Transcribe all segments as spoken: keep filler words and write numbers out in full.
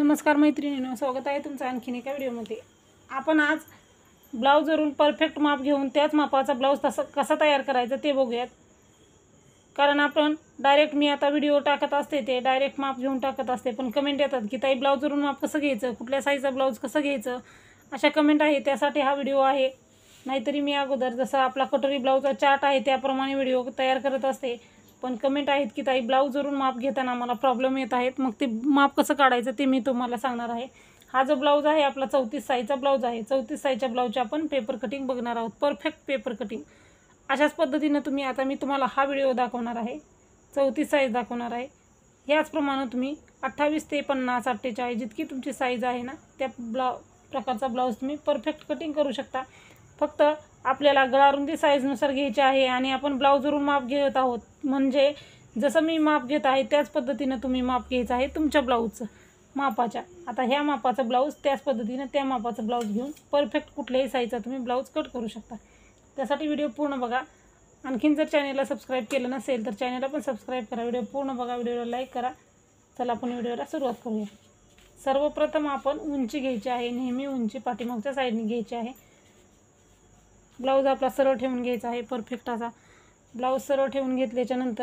नमस्कार मैत्रिणींनो, स्वागत आहे तुमचं आणखीन एका व्हिडिओमध्ये। आपण आज ब्लाऊजवरून परफेक्ट माप घेऊन त्याच मापाचा ब्लाऊज तसा कसा तयार करायचा ते बघूयात। कारण आपण डायरेक्ट मी आता व्हिडिओ टाकत असते ते डायरेक्ट माप घेऊन टाकत असते, पण कमेंट येतात की ताई ब्लाऊजवरून माप कसं घ्यायचं, कुठल्या साईजचा ब्लाऊज कसं घ्यायचं, अशा कमेंट आहे। त्यासाठी हा व्हिडिओ आहे। नाहीतरी मी अगोदर जसं आपला कटोरी ब्लाऊजचा चार्ट आहे त्याप्रमाणे व्हिडिओ तयार करत असते, पण कमेंट आहेत की ताई ब्लाऊजवरून माप घेताना मला प्रॉब्लेम येत आहेत, मग ते माप कसं काढायचं ते मी तुम्हाला सांगणार आहे। हा जो ब्लाऊज आहे आपला चौतीस साईजचा ब्लाऊज आहे। चौतीस साईजच्या ब्लाऊजची आपण पेपर कटिंग बघणार आहोत, परफेक्ट पेपर कटिंग। अशाच पद्धतीने तुम्ही आता मी तुम्हाला हा व्हिडिओ दाखवणार आहे, चौतीस साईज दाखवणार आहे। याचप्रमाणे तुम्ही अठ्ठावीस ते पन्नास अठ्ठेचाळीस जितकी तुमची साईज आहे ना त्या ब्लाउ प्रकारचा ब्लाऊज तुम्ही परफेक्ट कटिंग करू शकता। फक्त आपल्याला गळारुंदी साईजनुसार घ्यायची आहे आणि आपण ब्लाऊजवरून माप घेत आहोत, म्हणजे जसं मी माप घेत आहे त्याच पद्धतीने तुम्ही माप घ्यायचं आहे तुमच्या ब्लाऊजचं मापाच्या। आता ह्या मापाचा ब्लाऊज त्याच पद्धतीने त्या मापाचा ब्लाऊज घेऊन परफेक्ट कुठल्याही साईजचा तुम्ही ब्लाऊज कट करू शकता। त्यासाठी व्हिडिओ पूर्ण बघा। आणखीन जर चॅनलला सबस्क्राईब केलं नसेल तर चॅनलला पण सबस्क्राईब करा, व्हिडिओ पूर्ण बघा, व्हिडिओला लाईक करा। चला आपण व्हिडिओला सुरुवात करूया। सर्वप्रथम आपण उंची घ्यायची आहे, नेहमी उंची पाठीमागच्या साईडने घ्यायची आहे। ब्लाऊज आपला सरळ ठेवून घ्यायचा आहे, परफेक्ट असा ब्लाऊज सरळ ठेवून घेतल्याच्या नंतर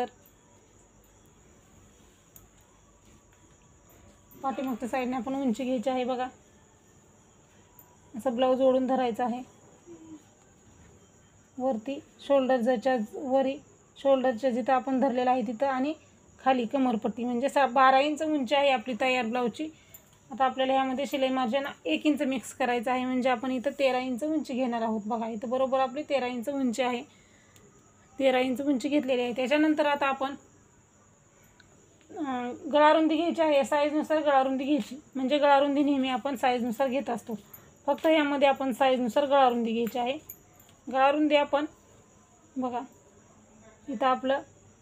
पाठीमागच्या साईडने आपण उंची घ्यायची आहे। बघा असं ब्लाऊज ओढून धरायचं आहे वरती शोल्डरच्या वरी, शोल्डरच्या जिथं आपण धरलेलं आहे तिथं, आणि खाली कमरपट्टी म्हणजे सा बारा इंच उंची आहे आपली तयार ब्लाऊजची। आता आपल्याला यामध्ये शिलाई मार्जिन एक इंच मिक्स करायचं आहे, म्हणजे आपण इथं तेरा इंच उंची घेणार आहोत। बघा इथं बरोबर आपली तेरा इंच उंची आहे, तेरा इंच उंची घेतलेली आहे। त्याच्यानंतर आता आपण गळारुंदी घ्यायची आहे, साईजनुसार गळारुंदी घ्यायची, म्हणजे गळारुंदी नेहमी आपण साईजनुसार घेत असतो, फक्त यामध्ये आपण साईजनुसार गळारुंदी घ्यायची आहे। गळारुंदी आपण बघा इथं आपलं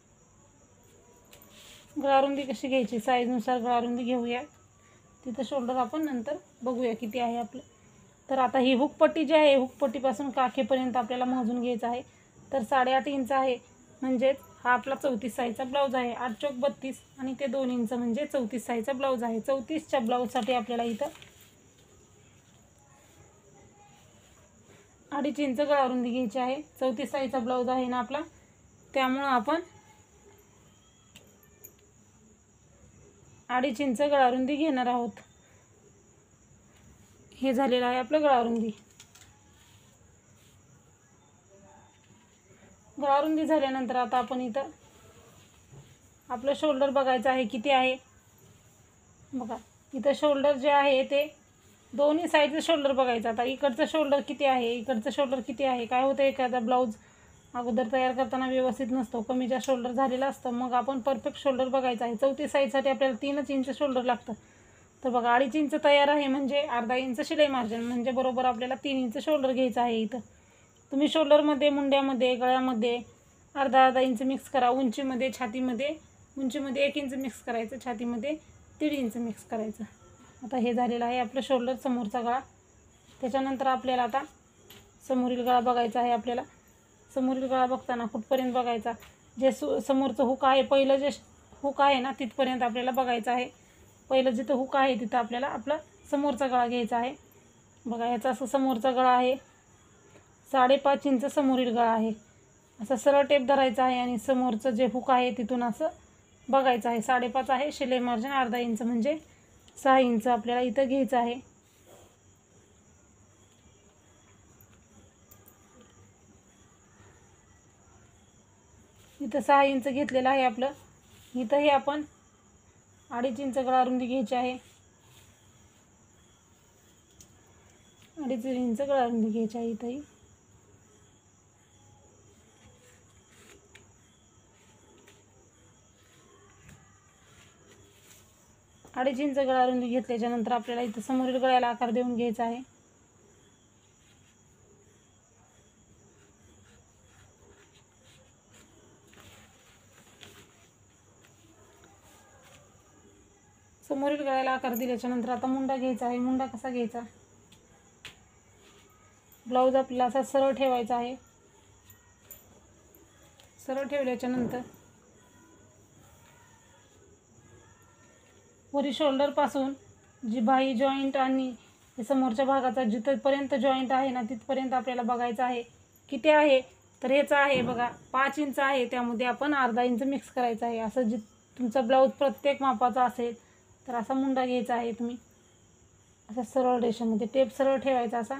गळारुंदी कशी घ्यायची साईजनुसार गळारुंदी घेऊया, तिथं शोल्डर आपण नंतर बघूया किती आहे आपलं। तर आता ही हुकपट्टी जी आहे, हुकपट्टीपासून काखेपर्यंत आपल्याला मोजून घ्यायचं आहे। तर साडेआठ इंच आहे, म्हणजेच हा आपला चौतीस साईजचा ब्लाऊज आहे। आठ चौक बत्तीस आणि ते दोन इंच म्हणजे चौतीस साईजचा ब्लाऊज आहे। चौतीसच्या ब्लाऊजसाठी आपल्याला इथं अडीच इंच गळारुंदी घ्यायची आहे। चौतीस साईजचा ब्लाऊज आहे ना आपला, त्यामुळं आपण अडीच इंच गळारुंदी घेणार आहोत। हे झालेलं आहे आपलं गळारुंदी। गळारुंदी झाल्यानंतर आता आपण इथं आपलं शोल्डर बघायचं आहे किती आहे। बघा इथं शोल्डर जे आहे ते दोन्ही साईडचं शोल्डर बघायचं। आता इकडचं शोल्डर किती आहे, इकडचं शोल्डर किती आहे। काय होतं एखादा ब्लाऊज अगोदर तयार करताना व्यवस्थित नसतो, कमी जास्त शोल्डर झालेलं असतं, मग आपण परफेक्ट शोल्डर बघायचं आहे। चौतीस साईजसाठी आपल्याला तीनच इंच शोल्डर लागतं। तर बघा अडीच इंच तयार आहे, म्हणजे अर्धा इंच शिलाई मार्जिन, म्हणजे बरोबर आपल्याला तीन इंच शोल्डर घ्यायचं आहे। इथं तुम्ही शोल्डरमध्ये, मुंड्यामध्ये, गळ्यामध्ये अर्धा अर्धा इंच मिक्स करा। उंचीमध्ये, छातीमध्ये उंचीमध्ये एक इंच मिक्स करायचं, छातीमध्ये दीड इंच मिक्स करायचं। आता हे झालेलं आहे आपलं शोल्डर, समोरचा गळा। त्याच्यानंतर आपल्याला आता समोरील गळा बघायचा आहे। आपल्याला समोरील गळा बघताना कुठपर्यंत बघायचा, जे सु समोरचं हुक आहे, पहिलं जे हुक आहे ना तिथपर्यंत आपल्याला बघायचं आहे। पहिलं जिथं हुक आहे तिथं आपल्याला आपला समोरचा गळा घ्यायचा आहे। बघा याचा असं समोरचा गळा आहे, साडेपाच इंच समोरील गळा आहे। असं सरळ टेप धरायचा आहे आणि समोरचं जे हुक आहे तिथून असं बघायचं आहे। साडेपाच आहे, शिलाई मार्जिन अर्धा इंच म्हणजे सहा इंच आपल्याला इथं घ्यायचं आहे। इथं सहा इंच घेतलेलं आहे आपलं। इथंही आपण अडीच इंच गळारुंदी घ्यायची आहे, अडीच इंच गळारुंदी घ्यायची आहे इथंही। अडीच इंच गळारुंदी घेतल्याच्या नंतर आपल्याला इथं समोरील गळ्याला आकार देऊन घ्यायचा आहे। समोरील गळ्याला आकार दिल्याच्या नंतर आता मुंडा घ्यायचा आहे। मुंडा कसा घ्यायचा, ब्लाऊज आपल्याला असा सरळ ठेवायचा आहे। सरळ ठेवल्याच्या नंतर वरी शोल्डरपासून जी बाही जॉईंट आणि हे समोरच्या भागाचा जिथपर्यंत जॉईंट आहे ना तिथपर्यंत आपल्याला बघायचं आहे. किती आहे तर ह्याचं आहे बघा पाच इंच आहे, त्यामध्ये आपण अर्धा इंच मिक्स करायचं आहे. असं जी तुमचा ब्लाऊज प्रत्येक मापाचा असेल तर असा मुंडा घ्यायचा आहे. तुम्ही असा सरळ रेषेमध्ये टेप सरळ ठेवायचा. असा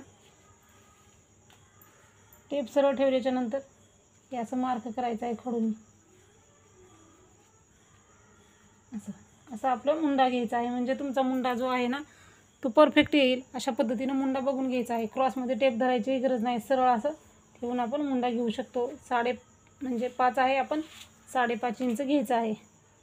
टेप सरळ ठेवल्याच्या नंतर हे असं मार्क करायचं आहे खडून. असं असं आपलं मुंडा घ्यायचा आहे, म्हणजे तुमचा मुंडा जो आहे ना तो परफेक्ट येईल. अशा पद्धतीनं मुंडा बघून घ्यायचा आहे. क्रॉसमध्ये टेप धरायची गरज नाही, सरळ असं ठेवून आपण मुंडा घेऊ शकतो. साडे म्हणजे पाच आहे, आपण साडेपाच इंच घ्यायचं आहे.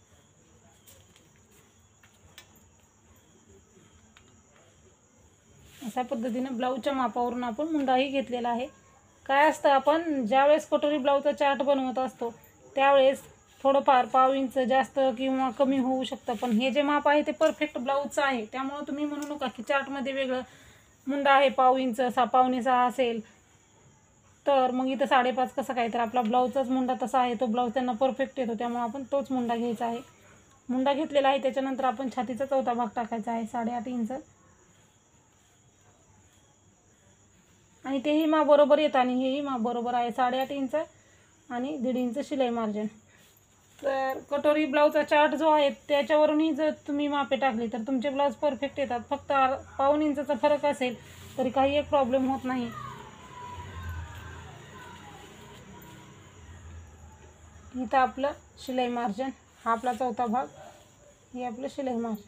अशा पद्धतीनं ब्लाऊजच्या मापावरून आपण मुंडाही घेतलेला आहे. काय असतं, आपण ज्यावेळेस कटोरी ब्लाऊजचा चार्ट बनवत असतो त्यावेळेस थोडंफार पाव इंच जास्त किंवा कमी होऊ शकतं, पण हे जे माप आहे ते परफेक्ट ब्लाऊजचं आहे. त्यामुळं तुम्ही म्हणू नका की चार्टमध्ये वेगळं मुंडा आहे पाव इंच सहा पावणे सहा असेल तर मग इथं साडेपाच कसं काय. तर आपला ब्लाऊजचाच मुंडा तसा आहे, तो ब्लाऊज त्यांना परफेक्ट येतो, त्यामुळे आपण तोच मुंडा घ्यायचा आहे. मुंडा घेतलेला आहे. त्याच्यानंतर आपण छातीचा चौथा भाग टाकायचा आहे साडेआठ इंच, आणि तेही माप बरोबर येतं आणि हेही माप बरोबर आहे साडेआठ इंच आणि दीड इंच शिलाई मार्जिन. तर कटोरी ब्लाऊजचा चार्ट जो आहे त्याच्यावरूनही जर तुम्ही मापे टाकली तर तुमचे ब्लाऊज परफेक्ट येतात. फक्त पाऊण इंचाचा फरक असेल तरी काही एक प्रॉब्लेम होत नाही. इथं आपलं शिलाई मार्जिन, हा आपला चौथा भाग, हे आपलं शिलाई मार्जिन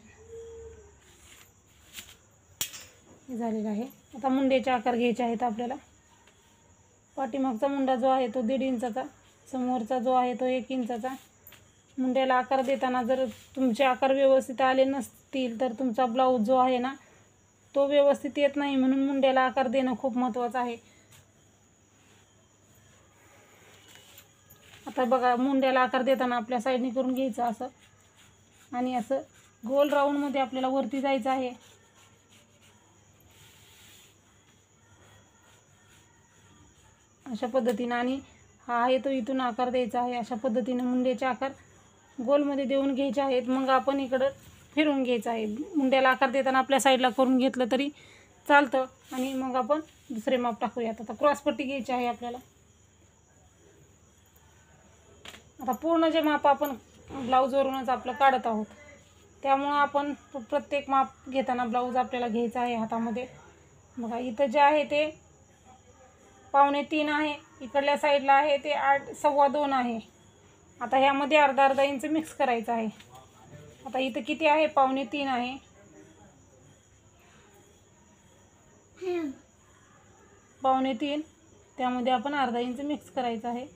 झालेला आहे. आता मुंड्याचे आकार घ्यायचे आहेत आपल्याला. पाठीमागचा मुंडा जो आहे तो दीड इंचाचा, समोरचा जो आहे तो एक इंचाचा. मुंड्याला आकार देताना जर तुमचे आकार व्यवस्थित आले नसतील तर तुमचा ब्लाऊज जो आहे ना तो व्यवस्थित येत नाही, म्हणून मुंड्याला आकार देणं खूप महत्त्वाचं आहे. आता बघा, मुंड्याला आकार देताना आपल्या साईडने करून घ्यायचं असं, आणि असं गोल राऊंडमध्ये आपल्याला वरती जायचं आहे. अशा पद्धतीनं, आणि हा आहे तो इथून आकार द्यायचा आहे. अशा पद्धतीनं मुंड्याचे आकार गोलमध्ये देऊन घ्यायचे आहेत. मग आपण इकडं फिरून घ्यायचं आहे. मुंड्याला आकार देताना आपल्या साईडला करून घेतलं तरी चालतं, आणि मग आपण दुसरे माप टाकूयात. आता क्रॉसपट्टी घ्यायची आहे आपल्याला. आता पूर्ण जे माप आपण ब्लाऊजवरूनच आपलं काढत आहोत, त्यामुळं आपण प्रत्येक माप घेताना ब्लाऊज आपल्याला घ्यायचा आहे हातामध्ये. बघा, इथं जे आहे ते पावणे तीन आहे, इकडल्या साईडला आहे ते आठ सव्वा दोन आहे. आता ह्यामध्ये अर्धा अर्धा इंच मिक्स करायचं आहे. आता इथं किती आहे, पावणे तीन आहे, पावणे तीन, त्यामध्ये आपण अर्धा इंच मिक्स करायचं आहे.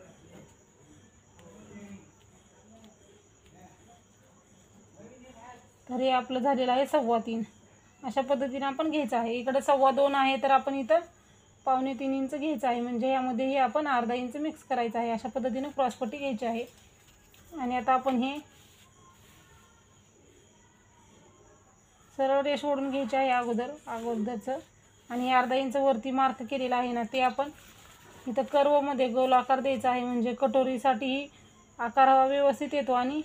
तर हे आपलं झालेलं आहे सव्वा तीन. अशा पद्धतीने आपण घ्यायचं आहे. इकडं सव्वा दोन आहे तर आपण इथं पावणे तीन इंच घ्यायचं आहे, म्हणजे यामध्येही आपण अर्धा इंच मिक्स करायचं आहे. अशा पद्धतीने क्रॉसपट्टी घ्यायची आहे. आणि आता आपण हे सरळ रेष ओढून घ्यायची आहे अगोदर अगोदरचं, आणि अर्धा इंच वरती मार्क केलेलं आहे ना ते आपण इथं कर्वमध्ये गोल आकार द्यायचा आहे, म्हणजे कटोरीसाठीही आकार हा व्यवस्थित येतो आणि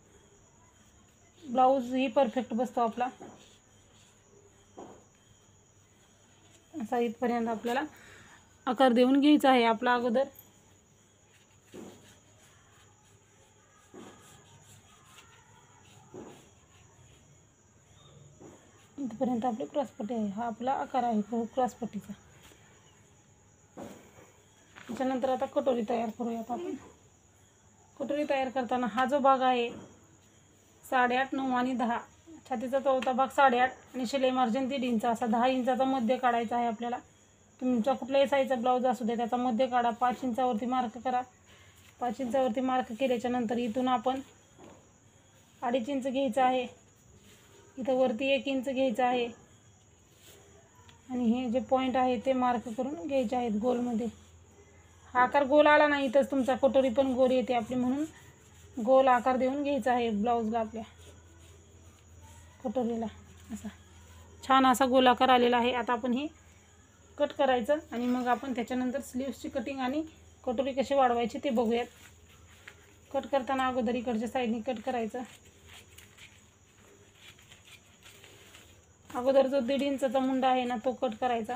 ब्लाऊजही परफेक्ट बसतो आपला. असा इथपर्यंत आपल्याला आकार देऊन घ्यायचा आहे आपला अगोदर. इथपर्यंत आपली क्रॉसपट्टी आहे. हा आपला आकार आहे क्रॉसपट्टीचा. त्याच्यानंतर आता कटोरी तयार करूयात आपण. कटोरी तयार करताना हा जो भाग आहे साडेआठ, नऊ आणि दहा, छातीचा चौथा भाग साडेआठ आणि शिलाई मार्जिन दीड इंच, असा दहा इंचाचा मध्य काढायचा आहे आपल्याला. तुमचा कुठल्याही साईजचा ब्लाऊज असू दे त्याचा मध्य काढा. पाच इंचावरती मार्क करा. पाच इंचावरती मार्क केल्याच्या नंतर इथून आपण अडीच इंच घ्यायचं आहे. इथं वरती एक इंच घ्यायचं आहे, आणि हे जे पॉईंट आहे ते मार्क करून घ्यायचे आहेत गोलमध्ये. हा आकार गोल आला नाही तर तुमचा कटोरी पण गोल येते आपली, म्हणून गोल आकार देऊन घ्यायचा आहे ब्लाऊजला आपल्या कटोरीला. असा छान असा गोल आकार आलेला आहे. आता आपण हे कट करायचं, आणि मग आपण त्याच्यानंतर स्लीव्सची कटिंग आणि कटोरी कशी वाढवायची ते बघूयात. कट करताना अगोदर इकडच्या साईडने कट करायचं. अगोदर जो दीड इंचाचा मुंडा आहे ना तो कट करायचा.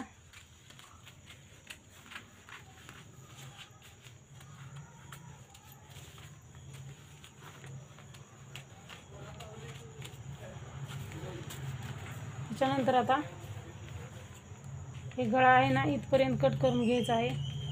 त्याच्यानंतर आता हे गळा आहे ना इथपर्यंत कट करून घ्यायचा आहे.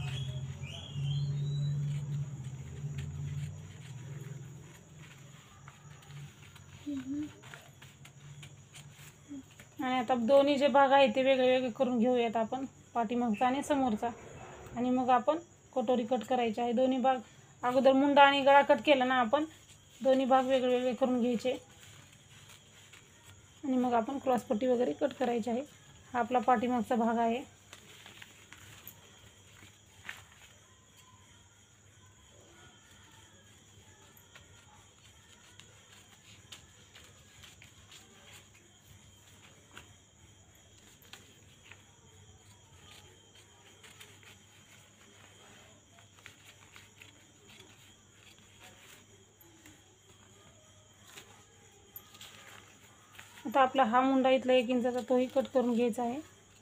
आणि आता दोन्ही जे भाग आहेत ते वेगळे वेगळे करून घेऊयात आपण, पाठीमागचा आणि समोरचा. आणि मग आपण कटोरी कट करायची आहे. दोन्ही भाग अगोदर मुंडा आणि गळा कट केला ना आपण, दोन्ही भाग वेगळे वेगळे करून घ्यायचे आणि मग आपण क्रॉसपट्टी वगैरे कट करायची आहे. हा आपला पाठीमागचा भाग आहे. आता आपला हा मुंडा इथला एक इंचाचा तोही कट करून घ्यायचा आहे.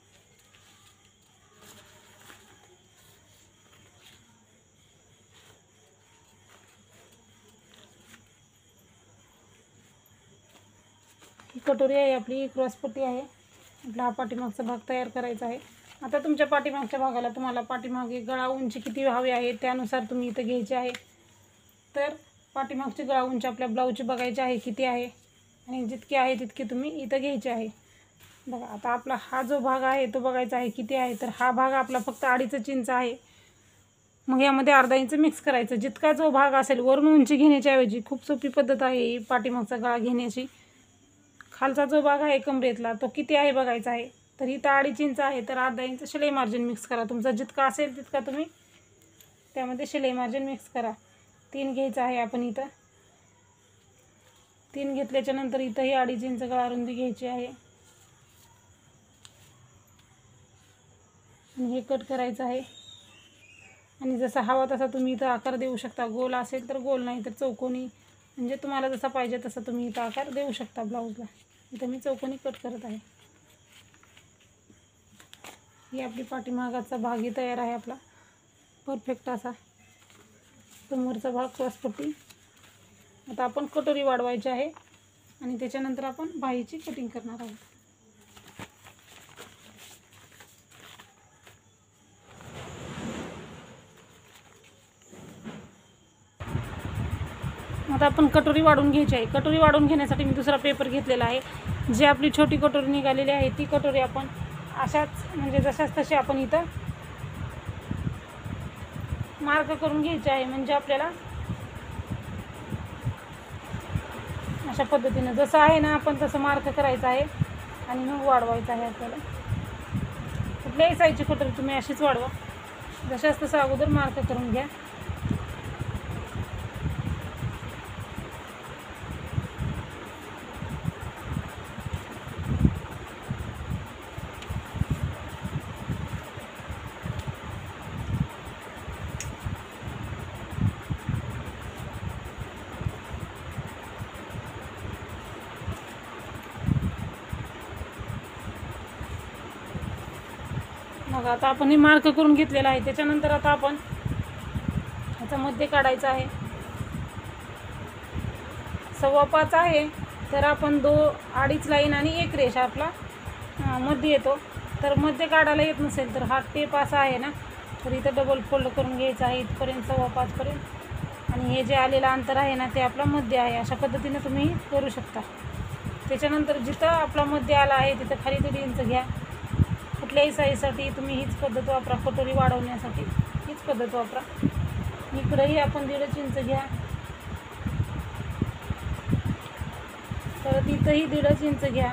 ही कटोरी आहे आपली, क्रॉसपट्टी आहे. आपला हा पाठीमागचा भाग तयार करायचा आहे. आता तुमच्या पाठीमागच्या भागाला तुम्हाला पाठीमागे गळा उंची किती हवी आहे त्यानुसार तुम्ही इथं घ्यायचे आहे. तर पाठीमागची गळा उंची आपल्या ब्लाऊजची बघायची आहे किती आहे आणि जितकी आहे तितकी तुम्ही इथं घ्यायची आहे. बघा आता आपला हा जो भाग आहे तो बघायचा आहे किती आहे. तर हा भाग आपला फक्त अडीच इंच आहे. मग यामध्ये अर्धा इंच मिक्स करायचं. जितका जो भाग असेल वरून उंची घेण्याच्या ऐवजी खूप सोपी पद्धत आहे ही पाठीमागचा गळा घेण्याची. खालचा जो भाग आहे कमरेतला तो किती आहे बघायचा आहे. तर इथं अडीच इंच आहे तर अर्धा इंच शिलाई मार्जिन मिक्स करा. तुमचा जितका असेल तितका तुम्ही त्यामध्ये शिलाई मार्जिन मिक्स करा. तीन घ्यायचं आहे आपण इथं. तीन घेतल्याच्या नंतर इथंही अडीच इंच गळा रुंदी घ्यायची आहे आणि हे कट करायचं आहे. आणि जसा हवा तसा तुम्ही इथं आकार देऊ शकता. गोल असेल तर गोल, नाही तर चौकोनी, म्हणजे तुम्हाला जसा पाहिजे तसा तुम्ही इथं आकार देऊ शकता ब्लाऊजला. इथं मी चौकोनी कट करत आहे. ही आपली पाठीमागाचा भागही तयार आहे आपला परफेक्ट असा. समोरचा भाग क्रॉसपट्टी. आता आपण कटोरी वाढवायची आहे आणि त्याच्यानंतर आपण बाहीची कटिंग करणार आहोत. आता आपण कटोरी वाढवून घ्यायची आहे. कटोरी वाढवून घेण्यासाठी मी दुसरा पेपर घेतलेला आहे. जी आपली छोटी कटोरी निघालेली आहे ती कटोरी आपण अशाच म्हणजे जशाच तशी आपण इथं मार्क करून घ्यायची आहे. म्हणजे आपल्याला अशा पद्धतीनं जसं आहे ना आपण तसं मार्क करायचं आहे आणि मग वाढवायचं आहे आपल्याला. कुठल्याही साईजची कटोरी तुम्ही अशीच वाढवा. जशाच तसं अगोदर मार्क करून घ्या. मग आता आपण हे मार्क करून घेतलेलं आहे. त्याच्यानंतर आता आपण ह्याचा मध्य काढायचा आहे. सव्वा पाच आहे तर आपण दो अडीच लाईन आणि एक रेष आपला मध्ये येतो. तर मध्य काढायला येत नसेल तर हा टेप असा आहे ना, तर इथं डबल फोल्ड करून घ्यायचा आहे इथपर्यंत सव्वा पाचपर्यंत. आणि हे जे आलेलं अंतर आहे ना ते आपला मध्य आहे. अशा पद्धतीने तुम्ही करू शकता. त्याच्यानंतर जिथं आपला मध्य आला आहे तिथं खाली दीड इंच घ्या. कुठल्याही साईजसाठी तुम्ही हीच पद्धत वापरा. कटोरी वाढवण्यासाठी हीच पद्धत वापरा. इकडेही आपण दीडच इंच घ्या. परत इथंही दीडच इंच घ्या.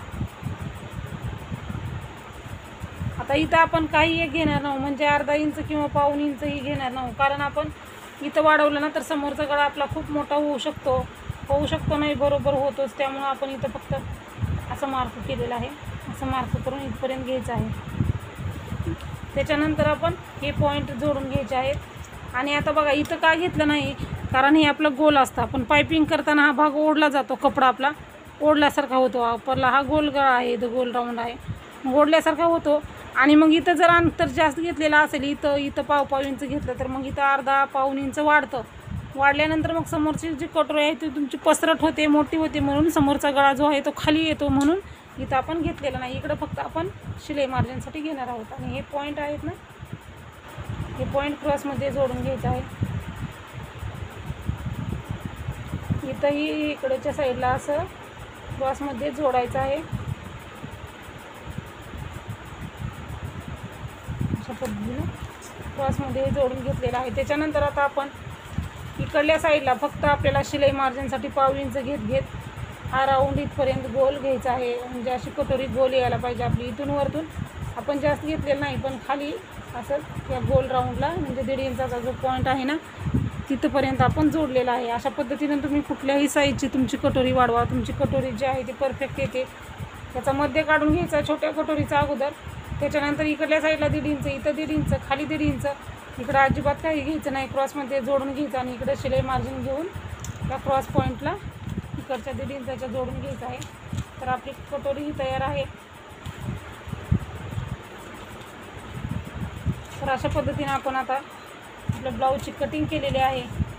आता इथं आपण काही एक घेणार नाही, म्हणजे अर्धा इंच किंवा पाऊण इंचही घेणार नाही. कारण आपण इथं वाढवलं ना तर समोरचा गळा आपला खूप मोठा होऊ शकतो होऊ शकतो नाही बरोबर होतोच. त्यामुळं आपण इथं फक्त असं मार्क केलेलं आहे. असं मार्क करून इथपर्यंत घ्यायचं आहे. त्याच्यानंतर आपण हे पॉईंट जोडून घ्यायचे आहेत. आणि आता बघा इथं का घेतलं नाही, कारण हे आपलं गोल असतं. आपण पायपिंग करताना हा भाग ओढला जातो, कपडा आपला ओढल्यासारखा होतो. आपला हा गोल गळा आहे, तो गोल राऊंड आहे, मग ओढल्यासारखा होतो. आणि मग इथं जर अंतर जास्त घेतलेलं असेल, इथं इथं पाव पाव इंच घेतलं तर मग इथं अर्धा पाऊण इंच वाढतं. वाढल्यानंतर मग समोरची जी कटोरी आहे ती तुमची पसरट होते, मोठी होते, म्हणून समोरचा गळा जो आहे तो खाली येतो. म्हणून इथं आपण घेतलेला नाही, इकडं फक्त आपण शिलाई मार्जिनसाठी घेणार आहोत. आणि हे पॉईंट आहेत ना, हे पॉईंट क्रॉसमध्ये जोडून घ्यायचं आहे. इथंही इकडच्या साईडला असं क्रॉसमध्ये जोडायचं आहे. अशा पद्धतीने क्रॉसमध्ये जोडून घेतलेलं आहे. त्याच्यानंतर आता आपण इकडल्या साईडला फक्त आपल्याला शिलाई मार्जिनसाठी पाव इंच घेत घेत हा राऊंड इथपर्यंत गोल घ्यायचा आहे. म्हणजे अशी कटोरी गोल यायला पाहिजे आपली. इथून वरतून आपण जास्त घेतलेलं नाही, पण खाली असं या गोल राऊंडला म्हणजे दीड इंचाचा जो पॉईंट आहे ना तिथंपर्यंत आपण जोडलेला आहे. अशा पद्धतीने तुम्ही कुठल्याही साईजची तुमची कटोरी वाढवा. तुमची कटोरी जी आहे ती परफेक्ट येते. त्याचा मध्य काढून घ्यायचा छोट्या कटोरीचा अगोदर. त्याच्यानंतर इकडल्या साईडला दीड इंच, इथं दीड इंच, खाली दीड इंच, इकडं अजिबात काही घ्यायचं नाही, क्रॉसमध्ये जोडून घ्यायचं. आणि इकडं शिलाई मार्जिन घेऊन त्या क्रॉस पॉईंटला इकडच्या दीड इंचाच्या जोडून घ्यायचं आहे. तर आपली कटोरी ही तयार आहे. तर अशा पद्धतीने आपण आता आपल्या ब्लाऊजची कटिंग केलेली आहे.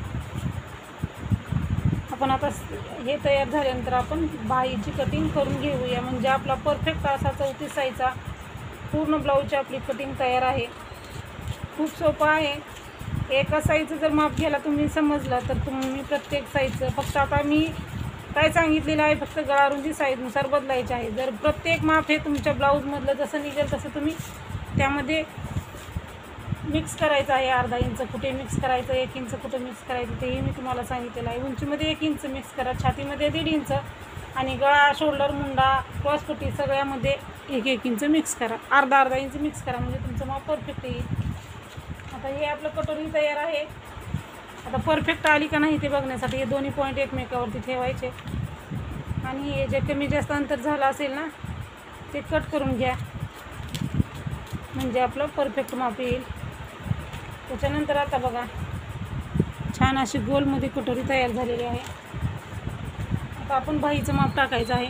आपण आता हे तयार झाल्यानंतर आपण बाहीची कटिंग करून घेऊया. म्हणजे आपला परफेक्ट असा चौतीस साईजचा पूर्ण ब्लाऊजची आपली कटिंग तयार आहे. खूप सोपं आहे. एका साईजचं जर माप घ्यायला तुम्ही समजलं तर तुम्ही प्रत्येक साईजचं फक्त आता मी काय सांगितलेलं आहे, फक्त गळारुंदी साईजनुसार बदलायचे आहे. जर प्रत्येक माप हे तुमच्या ब्लाऊजमधलं जसं निघेल तसं तुम्ही त्यामध्ये मिक्स करायचं आहे. अर्धा इंच कुठे मिक्स करायचं, एक इंच कुठे मिक्स करायचं, तेही मी तुम्हाला सांगितलेलं आहे. उंचीमध्ये एक इंच मिक्स करा, छातीमध्ये दीड इंच, आणि गळा, शोल्डर, मुंडा, क्रॉसपट्टी सगळ्यामध्ये एक एक इंच मिक्स करा, अर्धा अर्धा इंच मिक्स करा, म्हणजे तुमचं माप परफेक्ट येईल. आता हे आपलं कटोरी तयार आहे. आता परफेक्ट आली का नाही ते बघण्यासाठी हे दोन्ही पॉईंट एकमेकावरती ठेवायचे. आणि हे जे कमी जास्त अंतर झालं असेल ना ते कट करून घ्या, म्हणजे आपलं परफेक्ट माप येईल. त्याच्यानंतर आता बघा छान अशी गोलमध्ये कटोरी तयार झालेली आहे. आता आपण बाहीचं माप टाकायचं आहे.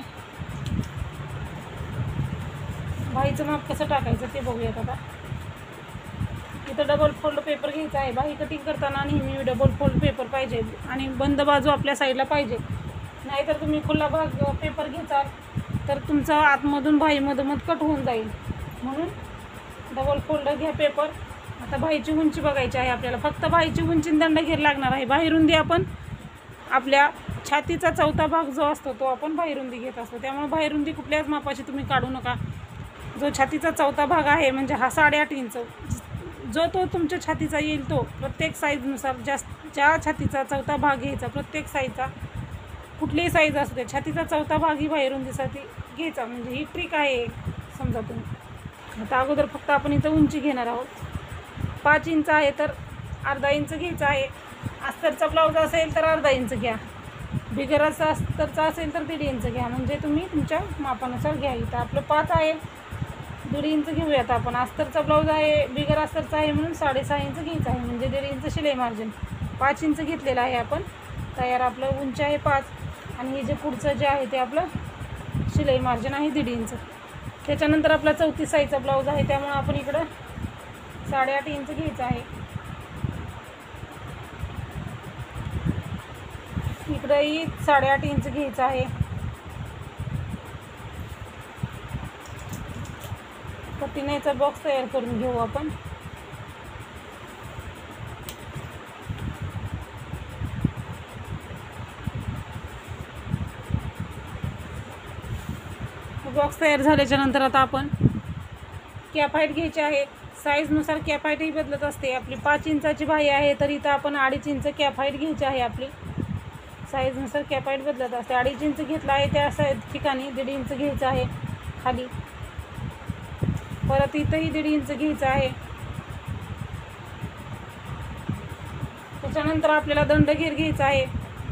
बाहीचं माप कसं टाकायचं ते बघूयात. आता इथं डबल फोल्ड पेपर घ्यायचा आहे. बाही कटिंग करताना नेहमी डबल फोल्ड पेपर पाहिजे आणि बंद बाजू आपल्या साईडला पाहिजे. नाहीतर तुम्ही खुला भाग पेपर घेचाल तर तुमचा आतमधून बाहीमधून कट होऊन जाईल. म्हणून डबल फोल्ड घ्या पेपर. आता बाहीची उंची बघायची आहे आपल्याला. फक्त बाहीची उंची दंडघेर लागणार आहे. बाहीरुंदी आपण आपल्या छातीचा चौथा भाग जो असतो तो आपण बाहीरुंदी घेत असतो. त्यामुळे बाहीरुंदी कुठल्याच मापाची तुम्ही काढू नका. जो छातीचा चौथा भाग आहे म्हणजे हा साडेआठ इंच जो तो तुमच्या छातीचा येईल तो प्रत्येक साईजनुसार जास्त ज्या छातीचा चौथा भाग घ्यायचा. प्रत्येक साईजचा कुठलीही साईज असू दे छातीचा चौथा भाग ही बाहीरुंदीसाठी घ्यायचा. म्हणजे ही ट्रिक आहे समजा तुम्ही. आता अगोदर फक्त आपण इथं उंची घेणार आहोत. पाच इंच आहे तर अर्धा इंच घ्यायचा आहे. अस्तरचा ब्लाऊज असेल तर अर्धा इंच घ्या. बिगराचा अस्तरचा असेल तर दीड इंच घ्या. म्हणजे तुम्ही तुमच्या मापानुसार घ्या. इथं आपलं पाच आहे, दीड इंच घेऊयात आपण. अस्तरचा ब्लाऊज आहे, बिगर अस्तरचा आहे म्हणून साडेसहा इंच घ्यायचं आहे. म्हणजे दीड इंच शिलाई मार्जिन. पाच इंच घेतलेलं आहे आपण तयार. आपलं उंची आहे पाच आणि हे जे पुढचं जे आहे ते आपलं शिलाई मार्जिन आहे दीड इंच. त्याच्यानंतर आपला चौतीस साईजचा ब्लाऊज आहे त्यामुळे आपण इकडं साडेआठ इंच घ्यायचं आहे. इकडंही साडेआठ इंच घ्यायचं आहे. कटिंगचा बॉक्स तयार करून घेऊ आपण. बॉक्स तयार झाल्याच्या नंतर आता आपण कॅप हाईट घ्यायची आहे. साईजनुसार कॅप हाईटही बदलत असते. आपली पाच इंचाची बाही आहे तर इथं आपण अडीच इंच कॅप हाईट घ्यायची आहे. आपली साईजनुसार कॅप हाईट बदलत असते. अडीच इंच घेतला आहे त्या साईज ठिकाणी दीड इंच घ्यायचं आहे खाली. परत इथंही दीड इंच घ्यायचं आहे. त्याच्यानंतर आपल्याला दंडघेर घ्यायचा आहे.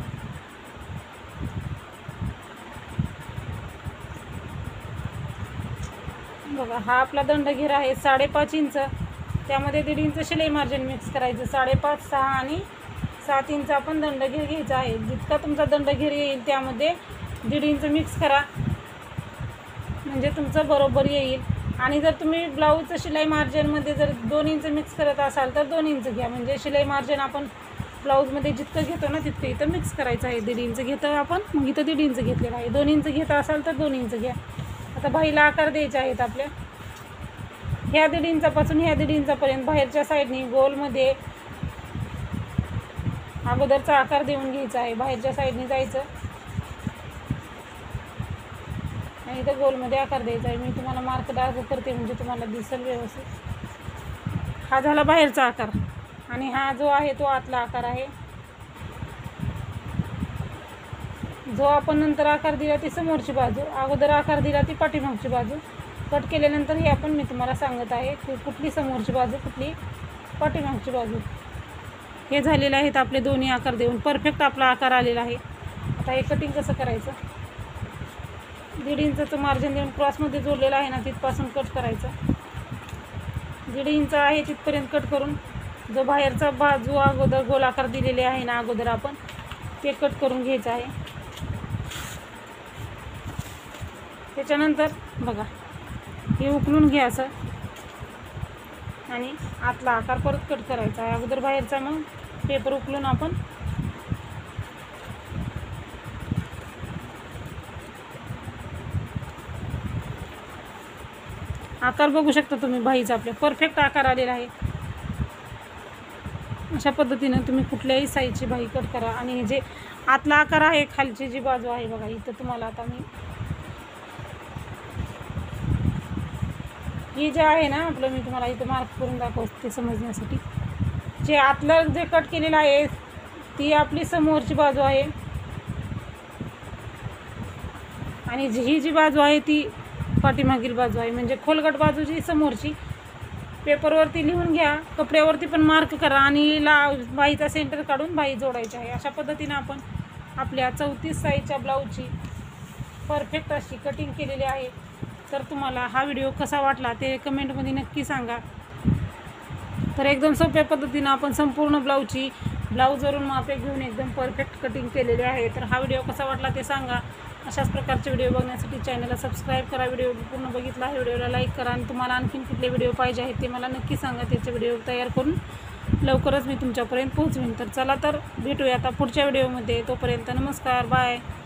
बघा हा आपला दंडघेर आहे साडेपाच इंच. त्यामध्ये दीड इंच शिलाई मार्जिन मिक्स करायचं. साडेपाच, सहा आणि सात इंच आपण दंडघेर घ्यायचा आहे. जितका तुमचा दंडघेर येईल त्यामध्ये दीड इंच मिक्स करा म्हणजे तुमचं बरोबर येईल. आणि जर तुम्ही ब्लाऊजचं शिलाई मार्जिनमध्ये जर दोन इंच मिक्स करत असाल तर दोन इंच घ्या. म्हणजे शिलाई मार्जिन आपण ब्लाऊजमध्ये जितकं घेतो ना तितकं इथं मिक्स करायचं आहे. दीड इंच घेतो आपण, मग इथं दीड इंच घेतलेलं आहे. दोन इंच घेत असाल तर दोन इंच घ्या. आता बाहीला आकार द्यायचे आहेत आपल्या. ह्या दीड इंचापासून ह्या दीड इंचापर्यंत बाहेरच्या साईडनी गोलमध्ये अगोदरचा आकार देऊन घ्यायचा आहे. बाहेरच्या साईडनी जायचं आणि इथं गोलमध्ये आकार द्यायचा आहे. मी तुम्हाला मार्क डार्क करते म्हणजे तुम्हाला दिसेल व्यवस्थित. हा झाला बाहेरचा आकार आणि हा जो आहे तो आतला आकार आहे. जो आपण नंतर आकार दिला ती समोरची बाजू, अगोदर आकार दिला ती पाठीमागची बाजू. कट केल्यानंतर हे आपण मी तुम्हाला सांगत आहे की कुठली समोरची बाजू कुठली पाठीमागची बाजू. हे झालेले आहेत आपले दोन्ही आकार देऊन. परफेक्ट आपला आकार आलेला आहे. आता हे कटिंग कसं करायचं, दीड इंचाचं मार्जिन देऊन क्रॉसमध्ये जोडलेलं आहे ना तिथपासून कट करायचं. दीड इंच आहे तिथपर्यंत कट करून जो बाहेरचा बाजू अगोदर गोल आकार दिलेले आहे ना अगोदर आपण ते कट करून घ्यायचं आहे. त्याच्यानंतर बघा हे उकलून घ्या असं आणि आतला आकार परत कट करायचा आहे. अगोदर बाहेरचा मग पेपर उकलून आपण आकार बघू शकता तुम्ही. बाहीचा आपल्या परफेक्ट आकार आलेला आहे. अशा पद्धतीनं तुम्ही कुठल्याही साईजची बाही कट करा. आणि जे आतला आकार आहे खालची जी बाजू आहे बघा इथं तुम्हाला आता मी ही जे आहे ना आपलं मी तुम्हाला इथं मार्क करून दाखवते समजण्यासाठी. जे आतलं जे कट केलेलं आहे ती आपली समोरची बाजू आहे आणि ही जी बाजू आहे ती पाठीमागील बाजू आहे. म्हणजे खोलगट बाजू जी समोरची. पेपरवरती लिहून घ्या, कपड्यावरती पण मार्क करा आणि ला बाहीचा सेंटर काढून बाही जोडायची आहे. अशा पद्धतीने आपण आपल्या चौतीस साईजच्या ब्लाऊजची परफेक्ट अशी कटिंग केलेली आहे. तर तुम्हाला हा व्हिडिओ कसा वाटला ते कमेंटमध्ये नक्की सांगा. तर एकदम सोप्या पद्धतीनं आपण संपूर्ण ब्लाऊजची ब्लाऊजवरून मापे घेऊन एकदम परफेक्ट कटिंग केलेली आहे. तर हा व्हिडिओ कसा वाटला ते सांगा. अशाच प्रकारचे व्हिडिओ बघण्यासाठी चॅनलला सबस्क्राईब करा. व्हिडिओ पूर्ण बघितला आहे व्हिडिओला लाईक करा आणि तुम्हाला आणखीन कुठले व्हिडिओ पाहिजे आहेत ते मला नक्की सांगा. त्याचे व्हिडिओ तयार करून लवकरच मी तुमच्यापर्यंत पोहोचवेन. तर चला तर भेटूया आता पुढच्या व्हिडिओमध्ये. तोपर्यंत नमस्कार, बाय.